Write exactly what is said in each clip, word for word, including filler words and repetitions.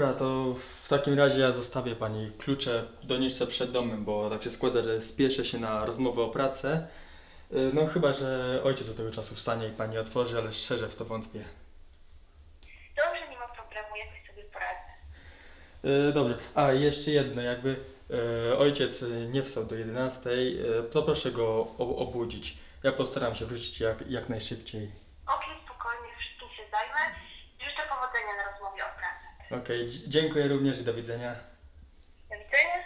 dobra, to w takim razie ja zostawię pani klucze w doniczce przed domem, bo tak się składa, że spieszę się na rozmowę o pracę. No chyba, że ojciec do tego czasu wstanie i pani otworzy, ale szczerze w to wątpię. Dobrze, nie ma problemu, jakoś sobie poradzę. Yy, dobrze, a jeszcze jedno, jakby yy, ojciec nie wstał do jedenastej, yy, to proszę go o, obudzić. Ja postaram się wrócić jak, jak najszybciej. Okej, spokojnie, wszystkim się zajmę. Życzę powodzenia na rozmowie o pracy. Okej, okay, dziękuję również i do widzenia. Do widzenia.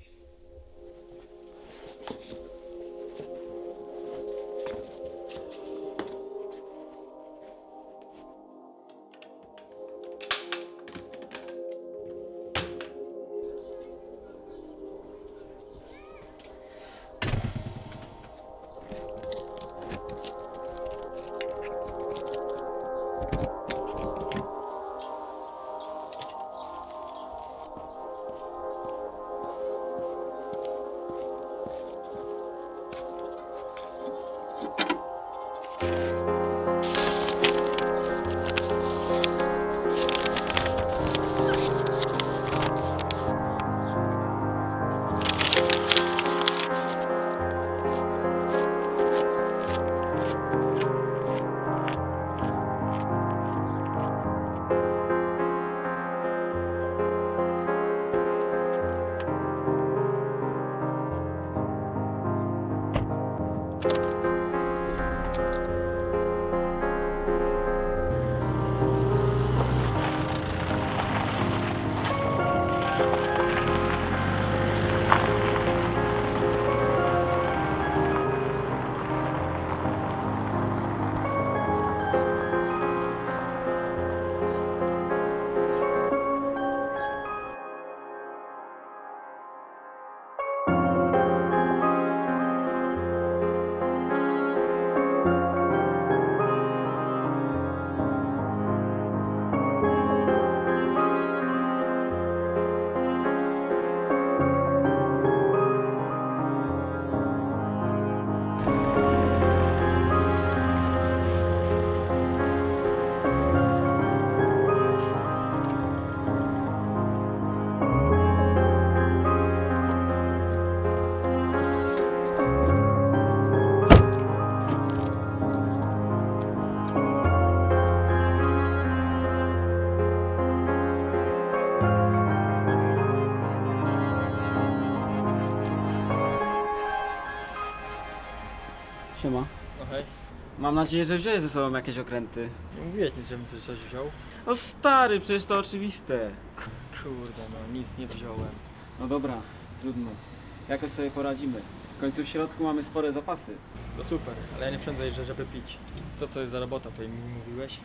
Siema. No hej, Mam nadzieję, że wziąłeś ze sobą jakieś okręty. nie mówiłeś nic, żebym sobie coś wziął? No stary, przecież to oczywiste. Kurde no, nic nie wziąłem. No dobra, trudno. Jakoś sobie poradzimy. W końcu w środku mamy spore zapasy. To super, ale ja nie przędzę, że żeby pić. Co to jest za robota, to mi mówiłeś?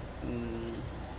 Mm.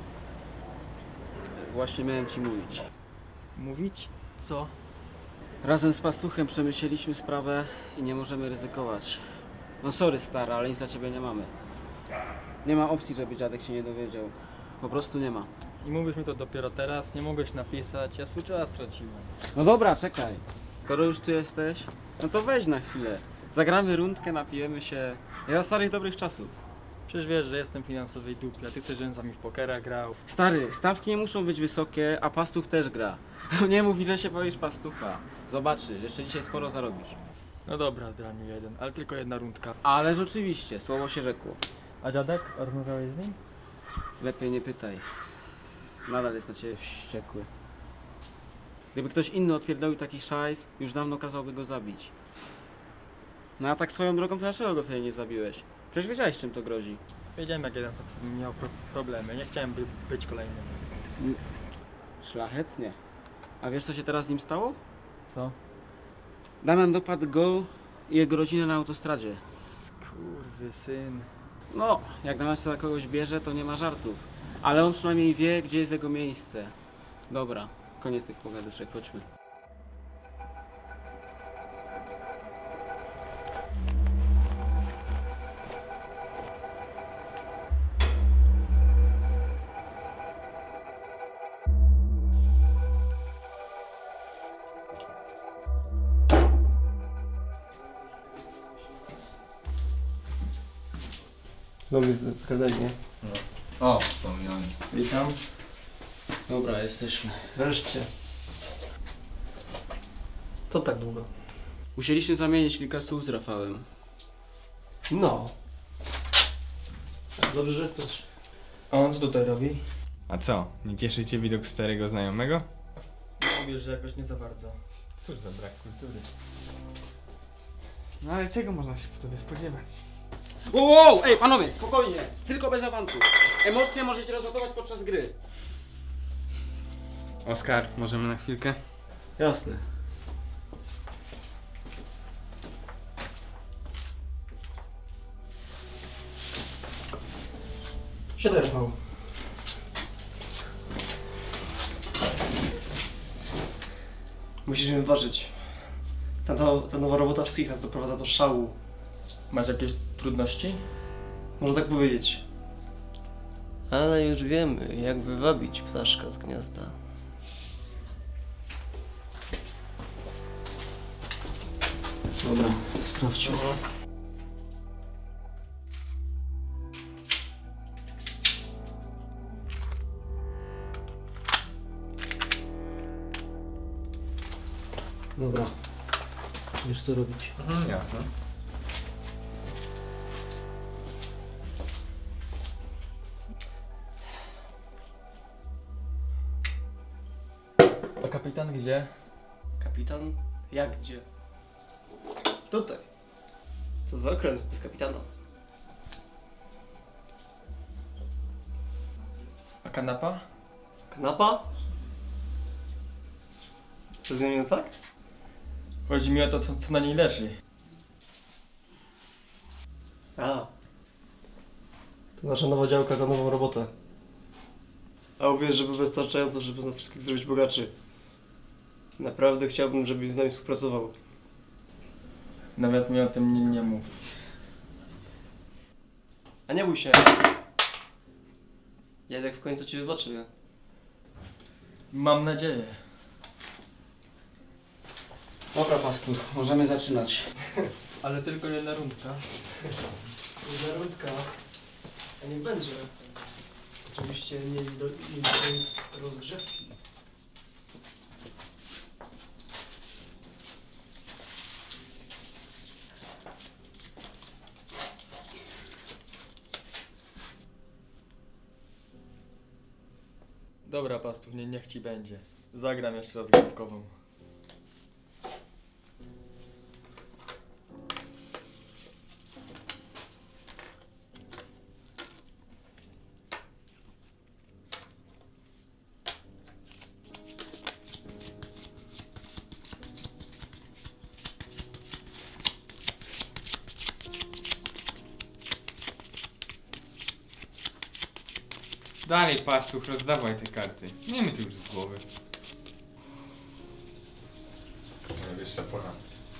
Właśnie miałem ci mówić. Mówić? Co? Razem z pastuchem przemyśleliśmy sprawę i nie możemy ryzykować. No sorry stara, ale nic dla ciebie nie mamy. Nie ma opcji, żeby dziadek się nie dowiedział. Po prostu nie ma. I mówisz mi to dopiero teraz, nie mogłeś napisać, ja swój czas straciłem. No dobra, czekaj. Skoro już tu jesteś, no to weź na chwilę. Zagramy rundkę, napijemy się. Ja starych dobrych czasów. Przecież wiesz, że jestem w finansowej dupie, a ty chcesz, żebym z nami w pokera grał. Stary, stawki nie muszą być wysokie, a pastuch też gra. No nie mów, że się boisz pastucha. Zobaczysz, jeszcze dzisiaj sporo zarobisz. No dobra, draniu jeden, ale tylko jedna rundka. Ależ oczywiście, słowo się rzekło. A dziadek? Rozmawiałeś z nim? Lepiej nie pytaj. Nadal jest na ciebie wściekły. Gdyby ktoś inny odpierdolił taki szajs, już dawno kazałby go zabić. No a tak swoją drogą, to dlaczego go wtedy nie zabiłeś? Przecież wiedziałeś, czym to grozi. Wiedziałem, jak jeden facet miał pro problemy, nie chciałem by być kolejnym. Szlachetnie. A wiesz, co się teraz z nim stało? Co? Damian dopadł go i jego rodzinę na autostradzie. Skurwysyn. No, jak Damian się za kogoś bierze, to nie ma żartów. Ale on przynajmniej wie, gdzie jest jego miejsce. Dobra, koniec tych pogaduszek, chodźmy. Znowu jest skradanie. No. O, są i oni. Witam. Dobra, jesteśmy. Wreszcie. To tak długo. Musieliśmy zamienić kilka słów z Rafałem. No. Dobrze, że jesteś. A on co tutaj robi? A co? Nie cieszy cię widok starego znajomego? Mówisz, że jakoś nie za bardzo. Cóż za brak kultury. No ale czego można się po tobie spodziewać? Wow, wow, ej panowie, spokojnie, tylko bez awantu. Emocje możecie rozładować podczas gry. Oskar, możemy na chwilkę? Jasne. Siadaj, Rafał. Musisz mi wybaczyć. Ta, no- ta nowa robota wszystkich nas doprowadza do szału. Masz jakieś trudności? Można tak powiedzieć. Ale już wiemy, jak wywabić ptaszka z gniazda. Dobra, sprawdźmy. Dobra, wiesz co robić. Mhm, jasne. A kapitan gdzie? Kapitan? Jak gdzie? Tutaj. Co za okręt bez kapitana? A kanapa? Kanapa? Co z nią nie tak? Chodzi mi o to, co, co na niej leży. A. To nasza nowa działka za nową robotę. A uwierz, żeby wystarczająco, żeby z nas wszystkich zrobić bogaczy. Naprawdę chciałbym, żebyś z nami współpracował. Nawet mi o tym nie, nie mów. A nie bój się. Jadek w końcu ci wybaczy. Mam nadzieję. Dobra pastuch, możemy zaczynać. Ale tylko jedna rundka. Jedna rundka. A niech będzie. Oczywiście nie do, nie dodając rozgrzewki. Dobra, pastuch, nie, niech ci będzie. Zagram jeszcze rozgrywkową. Dalej, pastuch, rozdawaj te karty. Nie my tu już z głowy. Najwyższa pora.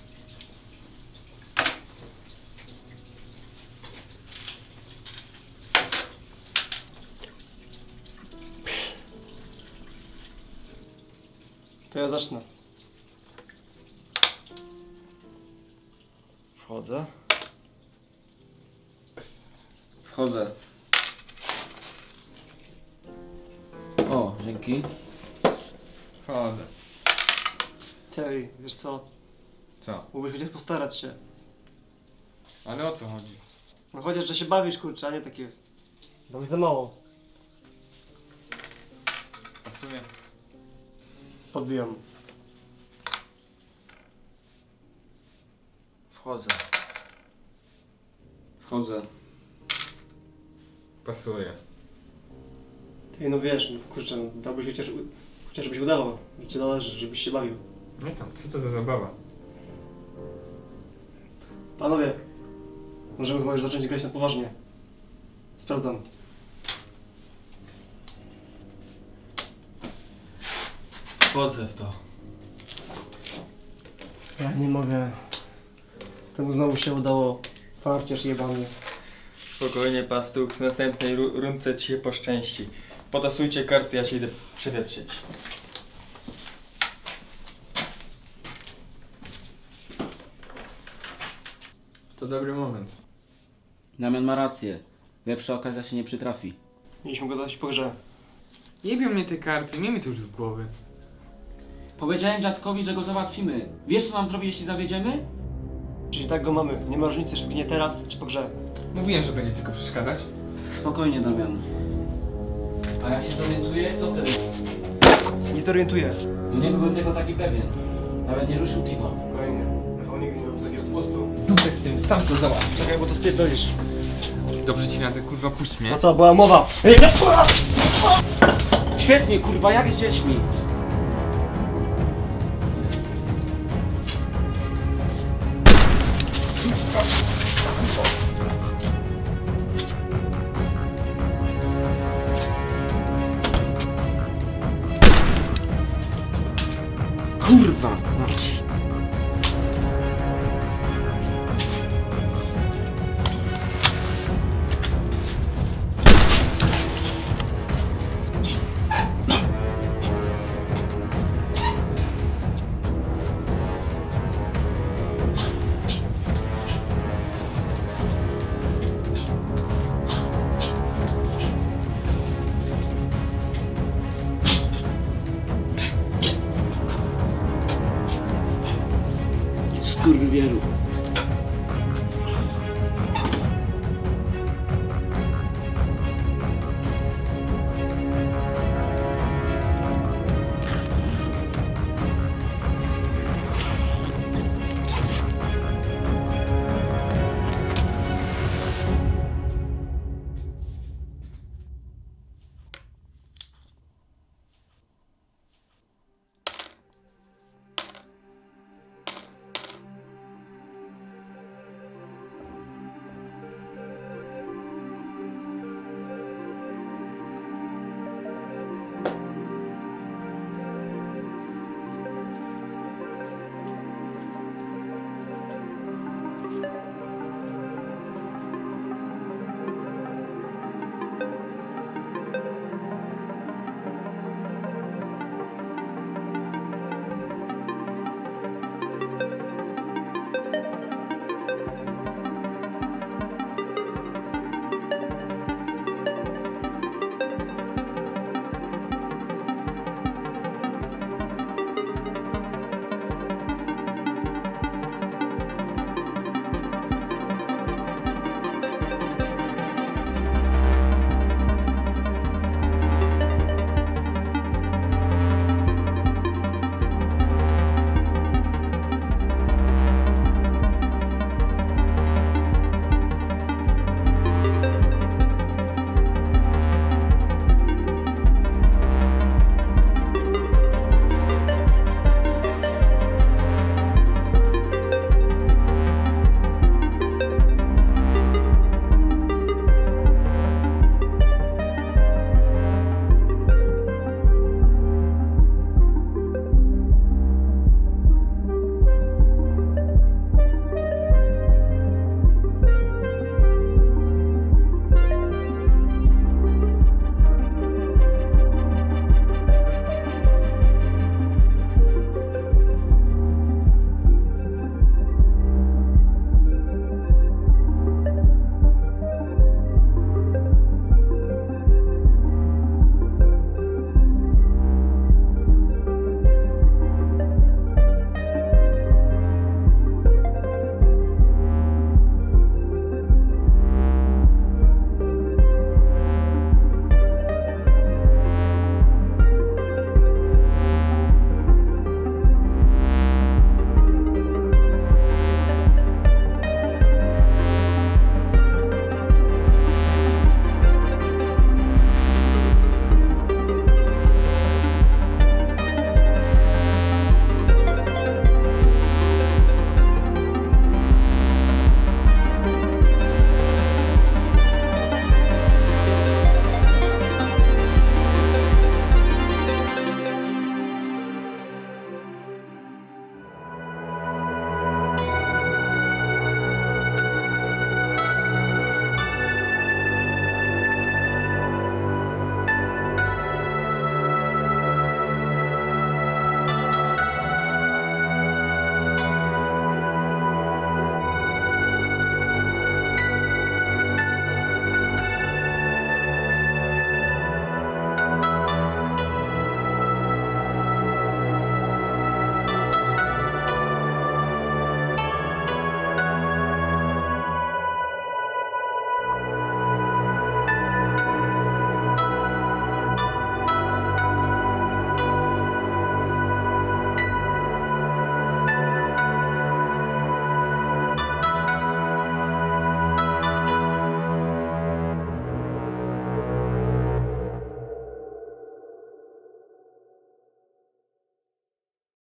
To ja zacznę. Wchodzę. Wchodzę. O, dzięki. Wchodzę. Tej, wiesz co? Co? Mógłbyś chociaż postarać się. Ale o co chodzi? No chociaż, że się bawisz, kurczę, a nie takie... Dałeś za mało. Pasuje. Podbijam. Wchodzę. Wchodzę. Pasuje. Tej, no wiesz, no, kurczę, no, dałbyś chociaż, u- chociaż żebyś udawał, że ci zależy, żebyś się bawił. Nie tam, co to za zabawa? Panowie, możemy chyba już zacząć grać na poważnie. Sprawdzam. Wchodzę w to. Ja nie mogę. Temu znowu się udało. Farciarz jebany. Spokojnie, pastuch, w następnej ru- rundce ci się poszczęści. Potasujcie karty, ja się idę przewietrzyć. To dobry moment. Damian ma rację. Lepsza okazja się nie przytrafi. Mieliśmy go dać po grze. Jebią mnie te karty, miejmy to już z głowy. Powiedziałem dziadkowi, że go załatwimy. Wiesz, co nam zrobi, jeśli zawiedziemy? Czyli tak go mamy. Nie ma różnicy, czy zginie teraz, czy po grze. Mówiłem, że będzie tylko przeszkadzać. Spokojnie, Damian. A jak się zorientuję, co wtedy? Nie zorientuję. No nie byłem tego taki pewien. Nawet nie ruszył piwa. Spokojnie. Rafał nigdy nie miał wysokiego spustu. Dupę z tym, sam to załatwię. Czekaj, bo to spierdolisz. Dobrze ci radzę, kurwa, puść mnie. No co, była mowa. Ej, Świetnie, kurwa, jak z dziećmi. Kurwa, mać. Skurwieru.